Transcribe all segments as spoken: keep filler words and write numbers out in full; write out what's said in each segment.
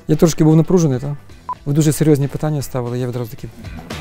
Я трошки був напружений, так? Ви дуже серйозні питання ставили, я відразу такі.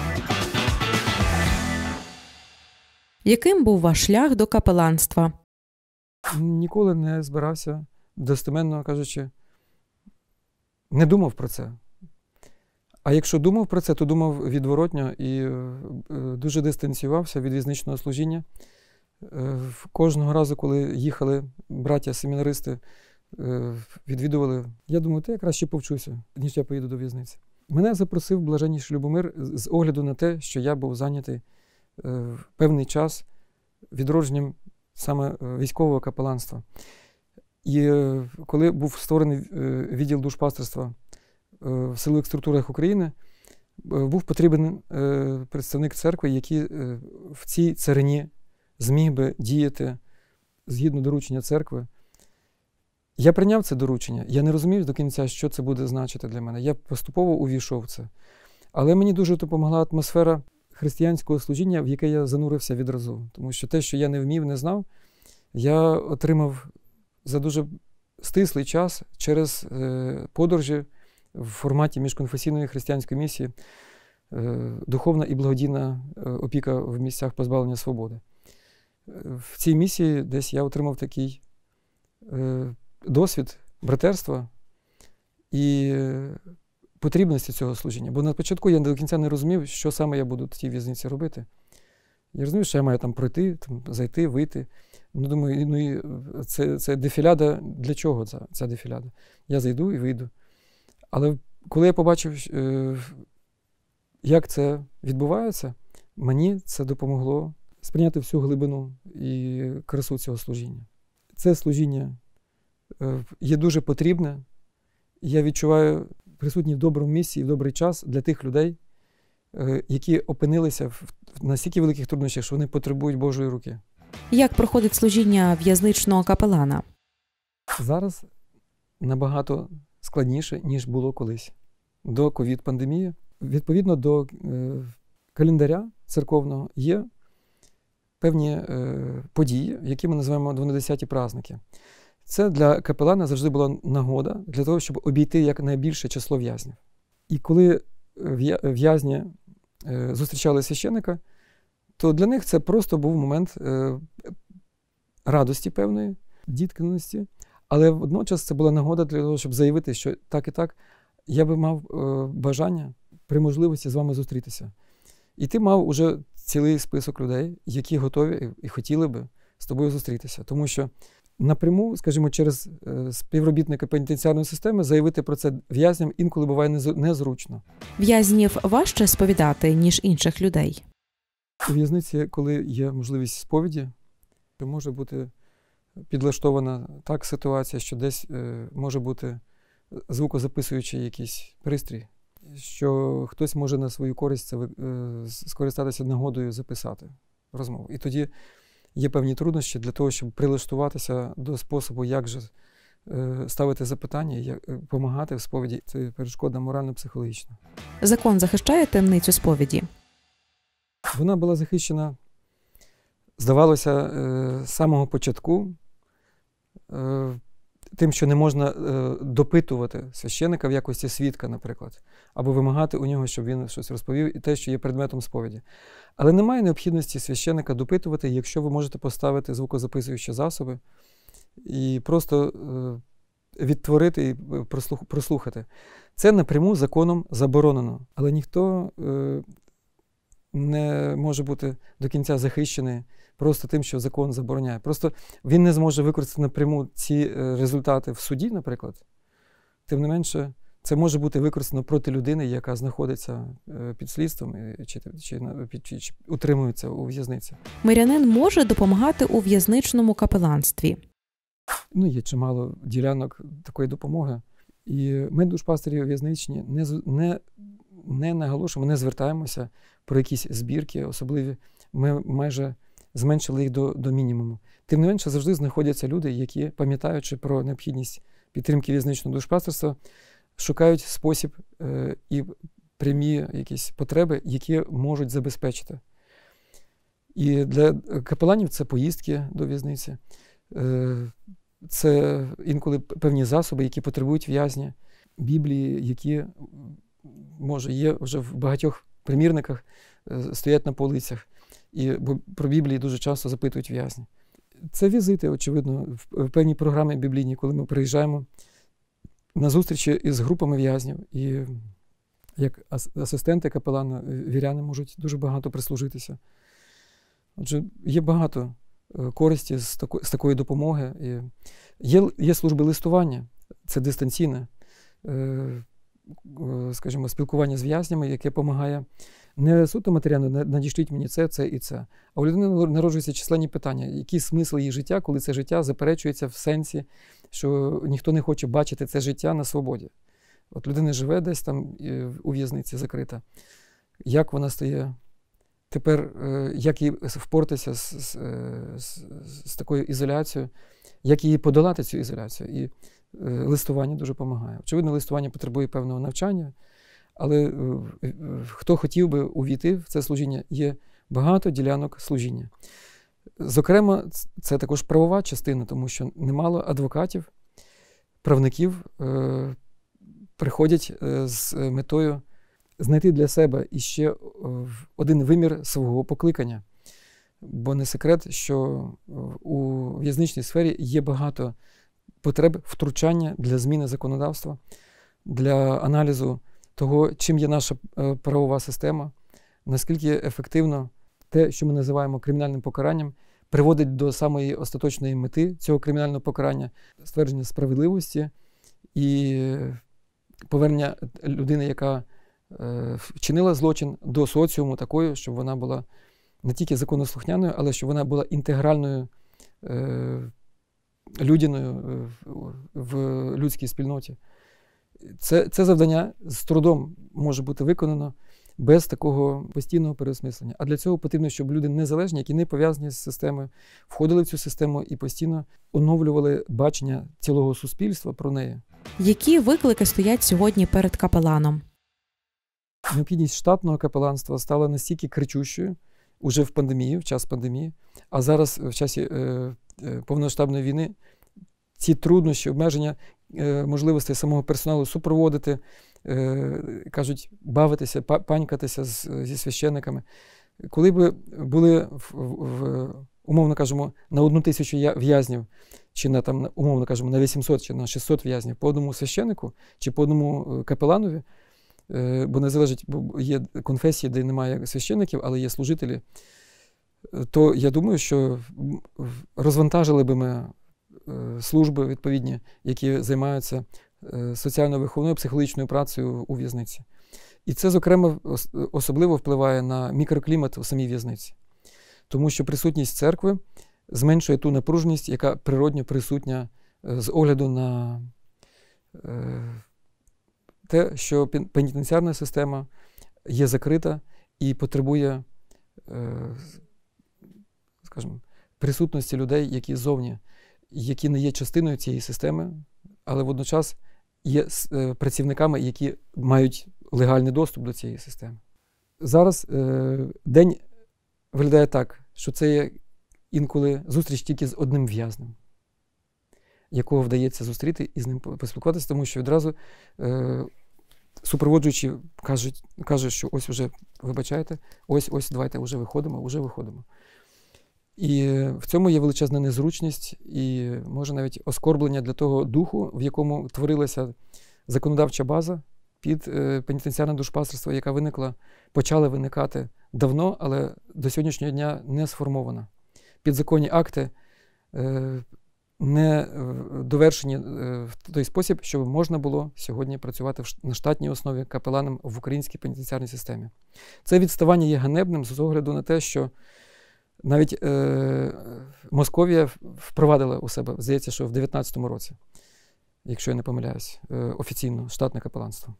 Яким був ваш шлях до капеланства? Ніколи не збирався, достеменно кажучи, не думав про це. А якщо думав про це, то думав відворотньо і дуже дистанціювався від в'язничного служіння. Кожного разу, коли їхали браття-семінаристи, відвідували, я думаю, та я краще повчуся, ніж я поїду до в'язниці. Мене запросив блаженнійший Любомир з огляду на те, що я був зайнятий певний час відродженням саме військового капеланства. І коли був створений відділ душпастерства в силових структурах України, був потрібен представник церкви, який в цій царині зміг би діяти згідно доручення церкви. Я прийняв це доручення, я не розумів до кінця, що це буде значити для мене. Я поступово увійшов в це. Але мені дуже допомогла атмосфера християнського служіння, в яке я занурився відразу. Тому що те, що я не вмів, не знав, я отримав за дуже стислий час через е, подорожі в форматі міжконфесійної християнської місії е, духовна і благодійна опіка в місцях позбавлення свободи. В цій місії десь я отримав такий е, досвід братерства і потрібності цього служіння. Бо на початку я до кінця не розумів, що саме я буду в цій в'язниці робити. Я розумів, що я маю там пройти, там, зайти, вийти. Ну, думаю, ну, і це, це дефіляда, для чого ця, ця дефіляда? Я зайду і вийду. Але коли я побачив, як це відбувається, мені це допомогло сприйняти всю глибину і красу цього служіння. Це служіння є дуже потрібне. Я відчуваю присутній в доброму місці і в добрий час для тих людей, які опинилися в настільки великих труднощах, що вони потребують Божої руки. Як проходить служіння в'язничного капелана? Зараз набагато складніше, ніж було колись. До ковід-пандемії. Відповідно до е, календаря церковного є певні е, події, які ми називаємо дванадесяті праздники. Це для капелана завжди була нагода для того, щоб обійти якнайбільше число в'язнів. І коли в'язні е, зустрічали священика, то для них це просто був момент е, радості певної, дітканості, але водночас це була нагода для того, щоб заявити, що так і так, я би мав е, бажання при можливості з вами зустрітися. І ти мав уже цілий список людей, які готові і хотіли би з тобою зустрітися. Тому що напряму, скажімо, через е, співробітника пенітенціарної системи заявити про це в'язням інколи буває незручно. В'язнів важче сповідати, ніж інших людей? У в'язниці, коли є можливість сповіді, то може бути підлаштована так ситуація, що десь е, може бути звукозаписуючий якийсь пристрій, що хтось може на свою користь це, е, скористатися нагодою записати розмову. І тоді є певні труднощі для того, щоб прилаштуватися до способу, як же е, ставити запитання, як допомагати в сповіді. Це перешкода морально-психологічна. Закон захищає таємницю сповіді? Вона була захищена, здавалося, з самого початку тим, що не можна допитувати священика в якості свідка, наприклад, або вимагати у нього, щоб він щось розповів, і те, що є предметом сповіді. Але немає необхідності священика допитувати, якщо ви можете поставити звукозаписуючі засоби і просто відтворити і прослухати. Це напряму законом заборонено, але ніхто не може бути до кінця захищений просто тим, що закон забороняє. Просто він не зможе використати напряму ці результати в суді, наприклад. Тим не менше, це може бути використано проти людини, яка знаходиться під слідством чи, чи, чи, чи утримується у в'язниці. Мирянин може допомагати у в'язничному капеланстві? Ну, є чимало ділянок такої допомоги. І ми, душпастирі в'язничні, не, не, не наголошуємо, не звертаємося про якісь збірки особливі. Ми майже зменшили їх до, до мінімуму. Тим не менше, завжди знаходяться люди, які, пам'ятаючи про необхідність підтримки в'язничного душпастерства, шукають спосіб е, і прямі якісь потреби, які можуть забезпечити. І для капеланів це поїздки до в'язниці, е, це інколи певні засоби, які потребують в'язні. Біблії, які, може, є вже в багатьох примірниках, стоять на полицях. І бо про Біблії дуже часто запитують в'язні. Це візити, очевидно, в певній програмі біблійній, коли ми приїжджаємо на зустрічі із групами в'язнів. І як асистенти капелана, віряни можуть дуже багато прислужитися. Отже, є багато користі з такої, з такої допомоги. І є, є служби листування, це дистанційне, скажімо, спілкування з в'язнями, яке допомагає не суто матеріально, надішліть мені це, це і це. А у людини народжуються численні питання. Який смисл її життя, коли це життя заперечується в сенсі, що ніхто не хоче бачити це життя на свободі. От людина живе десь там у в'язниці закрита. Як вона стає тепер, як їй впоратися з, з, з, з такою ізоляцією, як її подолати цю ізоляцію. І листування дуже допомагає. Очевидно, листування потребує певного навчання, але хто хотів би увійти в це служіння, є багато ділянок служіння. Зокрема, це також правова частина, тому що немало адвокатів, правників е, приходять з метою знайти для себе іще один вимір свого покликання. Бо не секрет, що у в'язничній сфері є багато потреб втручання для зміни законодавства, для аналізу того, чим є наша правова система, наскільки ефективно те, що ми називаємо кримінальним покаранням, приводить до самої остаточної мети цього кримінального покарання, ствердження справедливості і повернення людини, яка вчинила злочин, до соціуму такою, щоб вона була не тільки законослухняною, але щоб вона була інтегральною людиною в людській спільноті. Це, це завдання з трудом може бути виконано без такого постійного переосмислення. А для цього потрібно, щоб люди незалежні, які не пов'язані з системою, входили в цю систему і постійно оновлювали бачення цілого суспільства про неї. Які виклики стоять сьогодні перед капеланом? Необхідність штатного капеланства стала настільки кричущою уже в пандемії, в час пандемії, а зараз в часі е, е, повномасштабної війни ці труднощі, обмеження е, можливостей самого персоналу супроводити, е, кажуть, бавитися, панькатися з, зі священниками. Коли б були, в, в, умовно кажемо, на одну тисячу в'язнів, чи на, там, умовно кажемо, на вісімсот, чи на шістсот в'язнів по одному священнику, чи по одному капеланові, е, бо не залежить, бо є конфесії, де немає священників, але є служителі, то я думаю, що розвантажили би ми служби відповідні, які займаються соціально-виховною, психологічною працею у в'язниці. І це, зокрема, особливо впливає на мікроклімат у самій в'язниці. Тому що присутність церкви зменшує ту напруженість, яка природньо присутня з огляду на те, що пенітенціарна система є закрита і потребує, скажімо, присутності людей, які ззовні, які не є частиною цієї системи, але водночас є працівниками, які мають легальний доступ до цієї системи. Зараз е, день виглядає так, що це є інколи зустріч тільки з одним в'язнем, якого вдається зустріти і з ним поспілкуватися, тому що відразу е, супроводжуючи кажуть, каже, що ось вже, вибачайте, ось, ось, давайте вже виходимо, вже виходимо. І в цьому є величезна незручність і, може, навіть оскорблення для того духу, в якому творилася законодавча база під е, пенітенціарне душпастерство, яка виникла, почала виникати давно, але до сьогоднішнього дня не сформована. Підзаконні акти е, не довершені е, в той спосіб, щоб можна було сьогодні працювати в, на штатній основі капеланом в українській пенітенціарній системі. Це відставання є ганебним з огляду на те, що навіть е, Московія впровадила у себе, здається, що в дев'ятнадцятому році, якщо я не помиляюсь, е, офіційно штатне капеланство.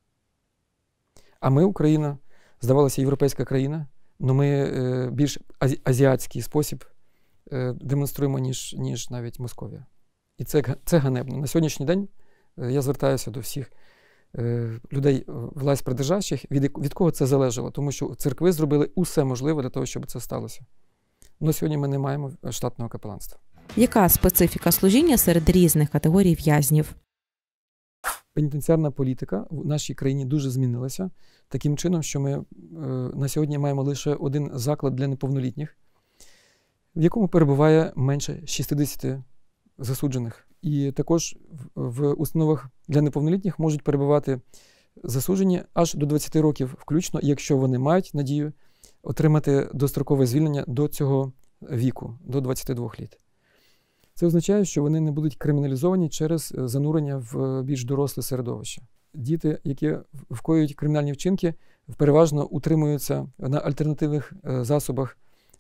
А ми, Україна, здавалося, європейська країна, але ми е, більш азі, азіатський спосіб е, демонструємо, ніж, ніж навіть Московія. І це, це ганебно. На сьогоднішній день е, я звертаюся до всіх е, людей, власть придержащих, від, від кого це залежало, тому що церкви зробили усе можливе для того, щоб це сталося. Але сьогодні ми не маємо штатного капеланства. Яка специфіка служіння серед різних категорій в'язнів? Пенітенціарна політика в нашій країні дуже змінилася таким чином, що ми е, на сьогодні маємо лише один заклад для неповнолітніх, в якому перебуває менше шістдесят засуджених. І також в установах для неповнолітніх можуть перебувати засуджені аж до двадцяти років включно, якщо вони мають надію отримати дострокове звільнення до цього віку, до двадцяти двох літ. Це означає, що вони не будуть криміналізовані через занурення в більш доросле середовище. Діти, які вкоюють кримінальні вчинки, переважно утримуються на альтернативних засобах,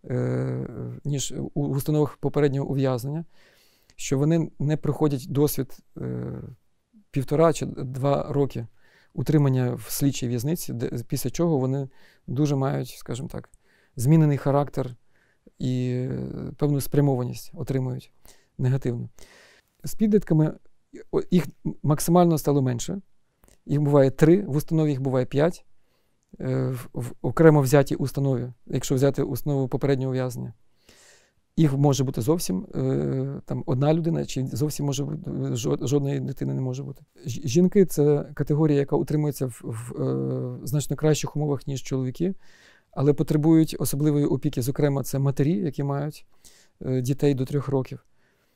ніж у установах попереднього ув'язнення, що вони не проходять досвід півтора чи два роки утримання в слідчій в'язниці, після чого вони дуже мають, скажімо так, змінений характер і певну спрямованість отримують негативно. З підлітками їх максимально стало менше. Їх буває три, в установі їх буває п'ять, в окремо взятій установі, якщо взяти установу попереднього ув'язнення. Їх може бути зовсім там, одна людина, чи зовсім може бути, жодної дитини не може бути. Жінки – це категорія, яка утримується в, в, в значно кращих умовах, ніж чоловіки, але потребують особливої опіки. Зокрема, це матері, які мають дітей до трьох років.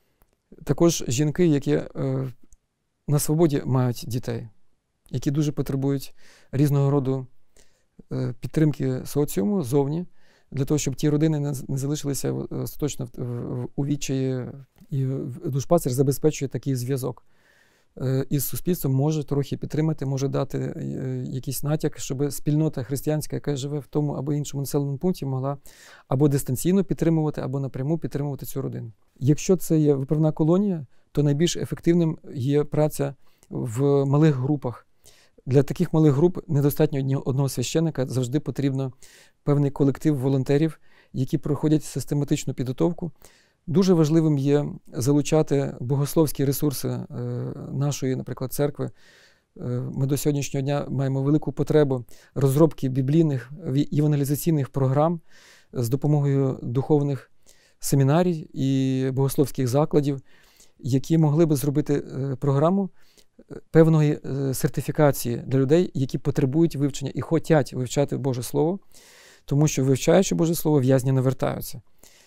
Також жінки, які е, на свободі мають дітей, які дуже потребують різного роду е, підтримки соціуму зовні, для того, щоб ті родини не, не залишилися остаточно в, в, у відчаї. І душпастер забезпечує такий зв'язок е, із суспільством, може трохи підтримати, може дати е, якийсь натяк, щоб спільнота християнська, яка живе в тому або іншому населеному пункті, могла або дистанційно підтримувати, або напряму підтримувати цю родину. Якщо це є виправна колонія, то найбільш ефективним є праця в малих групах. Для таких малих груп недостатньо одного священника, завжди потрібно певний колектив волонтерів, які проходять систематичну підготовку. Дуже важливим є залучати богословські ресурси нашої, наприклад, церкви. Ми до сьогоднішнього дня маємо велику потребу розробки біблійних евангелізаційних програм з допомогою духовних семінарій і богословських закладів, які могли би зробити програму певної сертифікації для людей, які потребують вивчення і хочуть вивчати Боже Слово, тому що, вивчаючи Боже Слово, в'язні навертаються.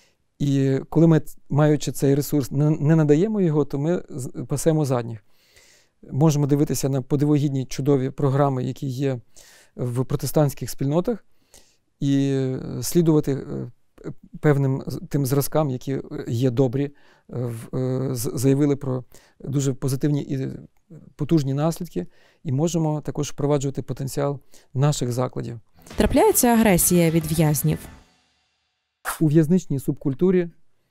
І коли ми, маючи цей ресурс, не надаємо його, то ми пасемо задніх. Можемо дивитися на подивогідні чудові програми, які є в протестантських спільнотах, і слідувати певним тим зразкам, які є добрі, заявили про дуже позитивні і потужні наслідки, і можемо також впроваджувати потенціал наших закладів. Трапляється агресія від в'язнів? У в'язничній субкультурі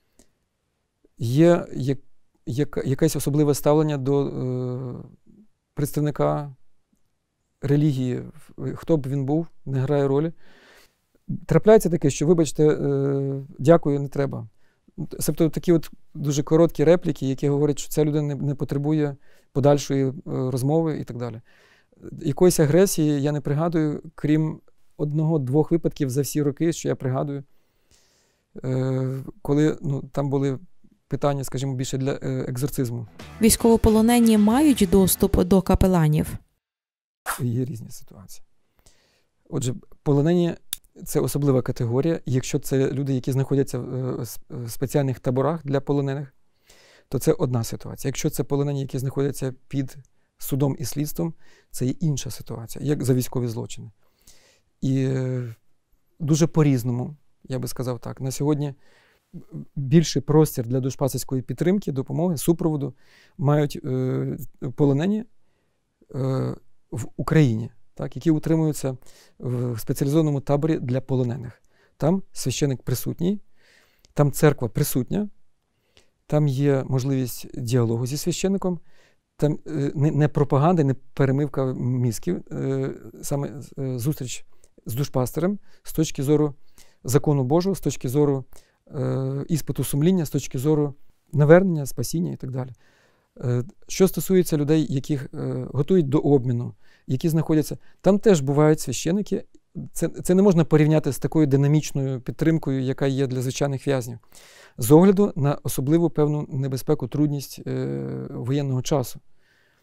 є як, як, якесь особливе ставлення до е, представника релігії. Хто б він був, не грає ролі. Трапляється таке, що, вибачте, е, дякую, не треба. Тобто такі от дуже короткі репліки, які говорять, що ця людина не, не потребує подальшої е, розмови і так далі. Якоїсь агресії я не пригадую, крім одного-двох випадків за всі роки, що я пригадую, е, коли ну, там були питання, скажімо, більше для е, екзорцизму. Військовополонені мають доступ до капеланів? Є різні ситуації. Отже, полонені – це особлива категорія. Якщо це люди, які знаходяться в спеціальних таборах для полонених, то це одна ситуація. Якщо це полонені, які знаходяться під судом і слідством, це є інша ситуація, як за військові злочини. І дуже по-різному, я би сказав так, на сьогодні більший простір для душпастерської підтримки, допомоги, супроводу мають е, полонені е, в Україні, так, які утримуються в спеціалізованому таборі для полонених. Там священик присутній, там церква присутня, там є можливість діалогу зі священником, там е, не, не пропаганда, не перемивка мізків, е, саме е, зустріч з душпастером з точки зору закону Божого, з точки зору е, іспиту сумління, з точки зору навернення, спасіння і так далі. Е, що стосується людей, яких е, готують до обміну, які знаходяться, там теж бувають священики. Це, це не можна порівняти з такою динамічною підтримкою, яка є для звичайних в'язнів. З огляду на особливу певну небезпеку, трудність е, воєнного часу.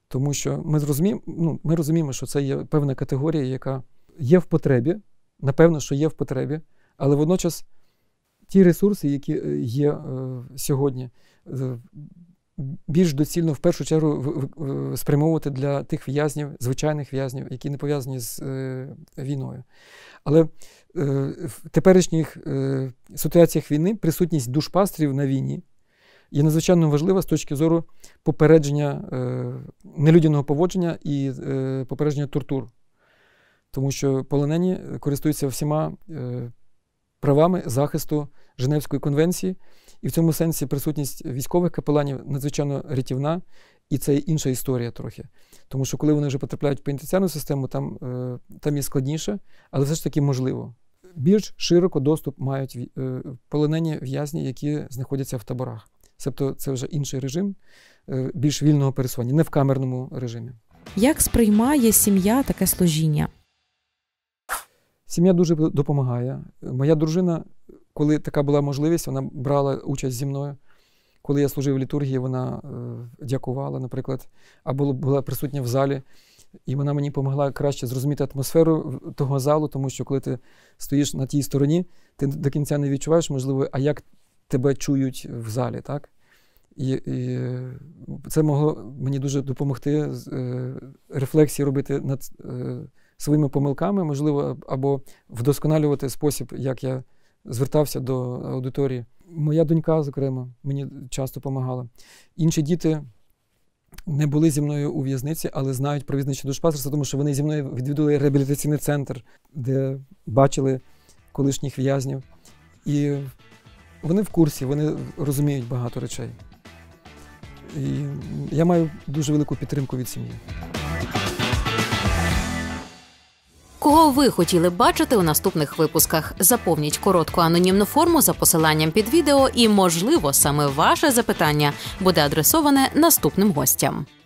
Тому що ми розуміємо, ну, ми розуміємо, що це є певна категорія, яка є в потребі, напевно, що є в потребі, але водночас ті ресурси, які є е, сьогодні, е, більш доцільно в першу чергу в, в, спрямовувати для тих в'язнів, звичайних в'язнів, які не пов'язані з е, війною. Але е, в теперішніх е, ситуаціях війни присутність душпастерів на війні є надзвичайно важлива з точки зору попередження е, нелюдяного поводження і е, попередження тортур. Тому що полонені користуються всіма е, правами захисту Женевської конвенції, і в цьому сенсі присутність військових капеланів надзвичайно рятівна, і це інша історія трохи. Тому що коли вони вже потрапляють в пенітенціарну систему, там, е, там є складніше, але все ж таки можливо. Більш широко доступ мають е, полонені в'язні, які знаходяться в таборах. Тобто це вже інший режим, е, більш вільного пересування, не в камерному режимі. Як сприймає сім'я таке служіння? Сім'я дуже допомагає. Моя дружина, коли така була можливість, вона брала участь зі мною. Коли я служив в літургії, вона е, дякувала, наприклад, або була присутня в залі, і вона мені допомогла краще зрозуміти атмосферу того залу, тому що коли ти стоїш на тій стороні, ти до кінця не відчуваєш, можливо, а як тебе чують в залі, так? І, і це могло мені дуже допомогти е, рефлексії робити над е, своїми помилками, можливо, або вдосконалювати спосіб, як я звертався до аудиторії. Моя донька, зокрема, мені часто допомагала. Інші діти не були зі мною у в'язниці, але знають про в'язничне душпастерство, тому що вони зі мною відвідували реабілітаційний центр, де бачили колишніх в'язнів. І вони в курсі, вони розуміють багато речей. І я маю дуже велику підтримку від сім'ї. Кого ви хотіли б бачити у наступних випусках? Заповніть коротку анонімну форму за посиланням під відео і, можливо, саме ваше запитання буде адресоване наступним гостям.